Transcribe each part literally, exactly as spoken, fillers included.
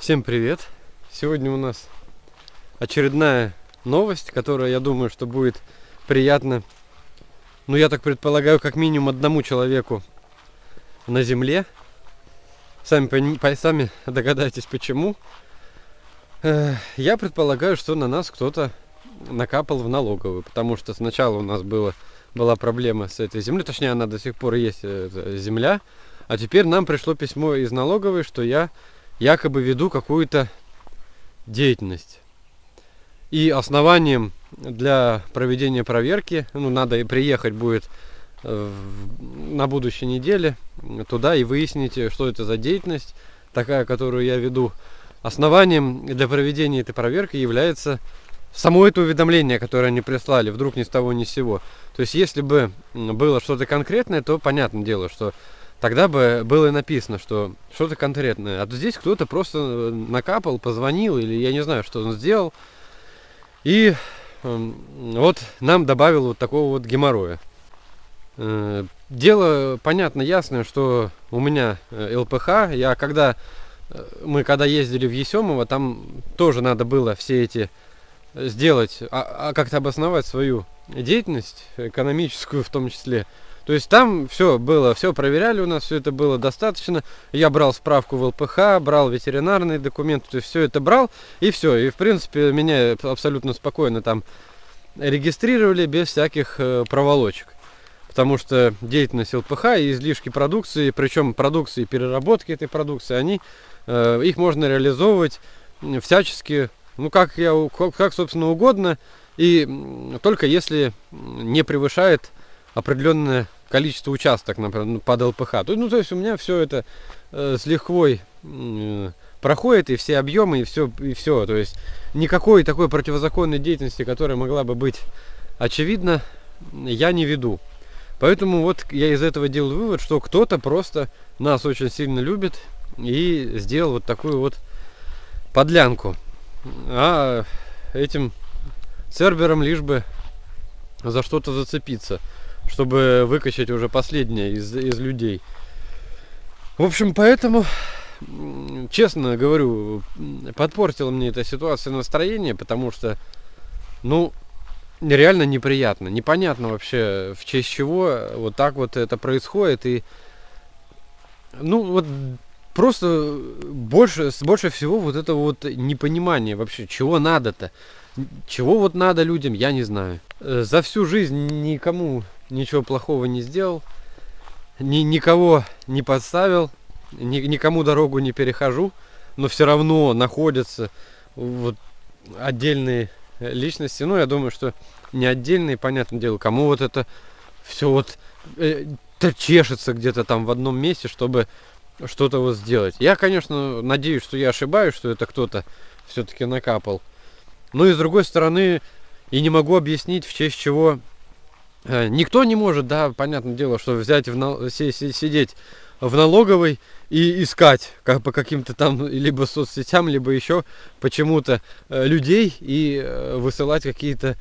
Всем привет! Сегодня у нас очередная новость, которая, я думаю, что будет приятна, ну, я так предполагаю, как минимум одному человеку на земле. Сами, пони- сами догадайтесь, почему. Я предполагаю, что на нас кто-то накапал в налоговую, потому что сначала у нас было, была проблема с этой землей, точнее, она до сих пор есть, земля, а теперь нам пришло письмо из налоговой, что я якобы веду какую-то деятельность. И основанием для проведения проверки, ну, надо и приехать будет э, в, на будущей неделе туда и выяснить, что это за деятельность такая, которую я веду. Основанием для проведения этой проверки является само это уведомление, которое они прислали, вдруг ни с того ни с сего. То есть, если бы было что-то конкретное, то понятное дело, что тогда бы было написано, что что-то конкретное. А то здесь кто-то просто накапал, позвонил, или я не знаю, что он сделал. И э, вот нам добавил вот такого вот геморроя. Э, дело понятно, ясное, что у меня эл пэ ха. Я когда, мы когда ездили в Есемово, там тоже надо было все эти сделать, а, а как-то обосновать свою деятельность, экономическую в том числе. То есть там все было, все проверяли у нас, все это было достаточно. Я брал справку в эл пэ ха, брал ветеринарные документы, то есть все это брал, и все. И в принципе меня абсолютно спокойно там регистрировали без всяких э, проволочек. Потому что деятельность эл пэ ха и излишки продукции, причем продукции, переработки этой продукции, они, э, их можно реализовывать всячески, ну как, я, как собственно угодно, и только если не превышает определенное количество участок, например, под эл пэ ха. Ну, то есть у меня все это э, с лихвой э, проходит, и все объемы, и все, и все. То есть никакой такой противозаконной деятельности, которая могла бы быть очевидна, я не веду. Поэтому вот я из этого делаю вывод, что кто-то просто нас очень сильно любит и сделал вот такую вот подлянку. А этим цербером лишь бы за что-то зацепиться, чтобы выкачать уже последнее из, из людей. В общем, поэтому, честно говорю, подпортила мне эта ситуация настроение, потому что, ну, реально неприятно. Непонятно вообще, в честь чего вот так вот это происходит. И, ну, вот просто больше, больше всего вот это вот непонимание вообще, чего надо-то. Чего вот надо людям, я не знаю. За всю жизнь никому ничего плохого не сделал, ни, никого не подставил, ни, никому дорогу не перехожу, но все равно находятся вот отдельные личности. Ну, я думаю, что не отдельные, понятное дело, кому вот это все вот э, чешется где-то там в одном месте, чтобы что-то вот сделать. Я, конечно, надеюсь, что я ошибаюсь, что это кто-то все-таки накапал. Но и с другой стороны, и не могу объяснить, в честь чего э, никто не может, да, понятное дело, что взять, в на... сидеть в налоговой и искать как по каким-то там либо соцсетям, либо еще почему-то э, людей и э, высылать какие-то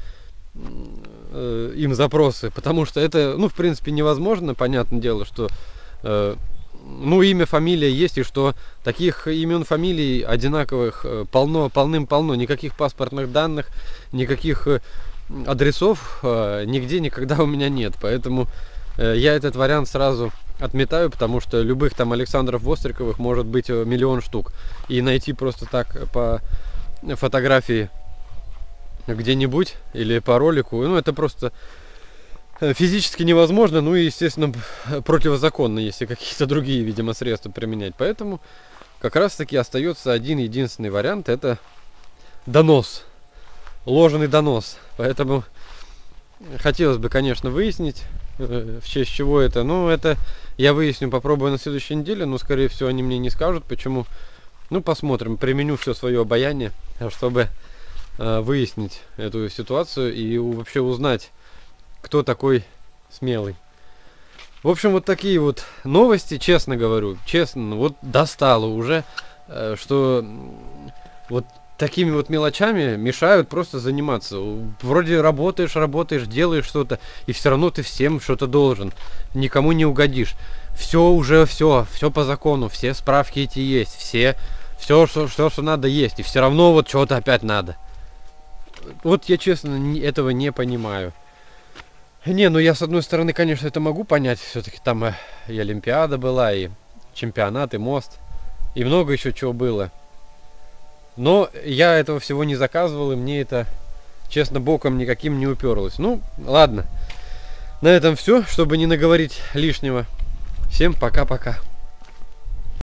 э, им запросы. Потому что это, ну, в принципе, невозможно, понятное дело, что... Э, ну, имя, фамилия есть, и что таких имен, фамилий одинаковых полно, полным-полно. Никаких паспортных данных, никаких адресов э, нигде никогда у меня нет. Поэтому э, я этот вариант сразу отметаю, потому что любых там Александров Востриковых может быть миллион штук. И найти просто так по фотографии где-нибудь или по ролику, ну, это просто... физически невозможно, ну и, естественно, противозаконно, если какие-то другие, видимо, средства применять. Поэтому как раз-таки остается один единственный вариант, это донос, ложный донос. Поэтому хотелось бы, конечно, выяснить, в честь чего это. Ну, это я выясню, попробую на следующей неделе, но, скорее всего, они мне не скажут, почему. Ну, посмотрим, применю все свое обаяние, чтобы выяснить эту ситуацию и вообще узнать, кто такой смелый. В общем, вот такие вот новости, честно говорю, честно, вот достало уже, что вот такими вот мелочами мешают просто заниматься. Вроде работаешь, работаешь, делаешь что-то, и все равно ты всем что-то должен, никому не угодишь. Все уже, все, все по закону, все справки эти есть, все Все, что, что, что надо есть. И все равно вот чего-то опять надо. Вот я честно не- этого не понимаю. Не, ну я с одной стороны, конечно, это могу понять. Все-таки там э, и Олимпиада была, и чемпионат, и мост. И много еще чего было. Но я этого всего не заказывал, и мне это, честно, боком никаким не уперлось. Ну, ладно. На этом все, чтобы не наговорить лишнего. Всем пока-пока.